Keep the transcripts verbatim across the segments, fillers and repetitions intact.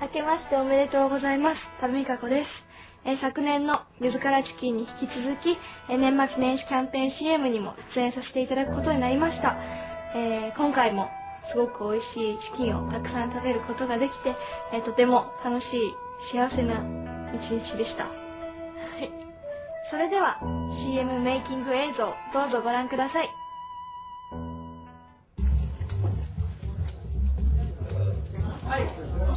明けましておめでとうございます。多部未華子です。えー、昨年のゆずからチキンに引き続き、えー、年末年始キャンペーン シーエム にも出演させていただくことになりました。えー、今回もすごく美味しいチキンをたくさん食べることができて、えー、とても楽しい幸せな一日でした。はい、それでは シーエム メイキング映像どうぞご覧ください。はい。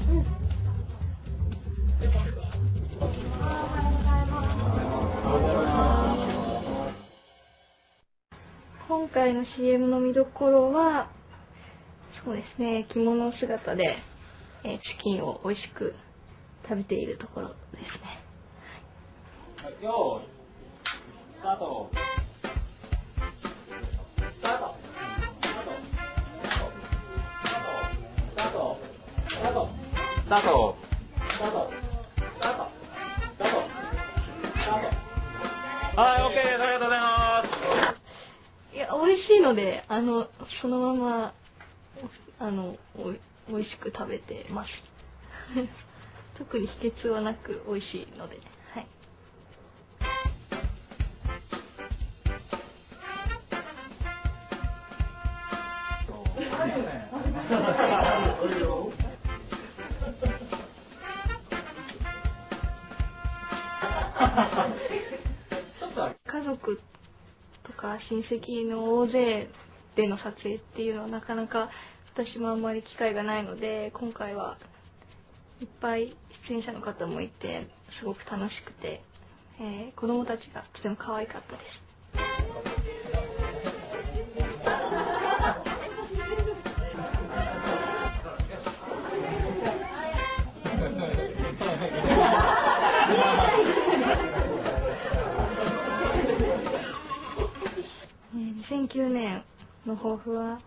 今回の シーエム の見どころは、そうですね、着物姿で、えー、チキンを美味しく食べているところですね。 はい、よーい、スタート。スタート。スタート。スタート。スタート。スタート。スタート。スタート。スタート。スタート。スタート。はい、オッケーです。ありがとうございます。 いや、美味しいので、あの、そのまま、あの、お、美味しく食べてます。特に秘訣はなく美味しいので、はい。家族とか親戚の大勢での撮影っていうのはなかなか私もあんまり機会がないので、今回はいっぱい出演者の方もいてすごく楽しくて、えー、子供たちがとても可愛かったです。にせんきゅうねんの抱負は、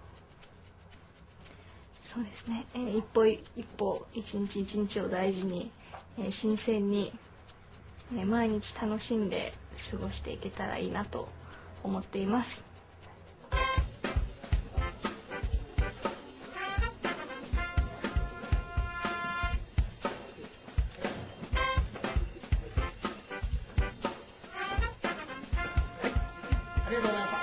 そうですね、えー、一歩一歩一日一日を大事に、えー、新鮮に、えー、毎日楽しんで過ごしていけたらいいなと思っています。 ありがとうございます。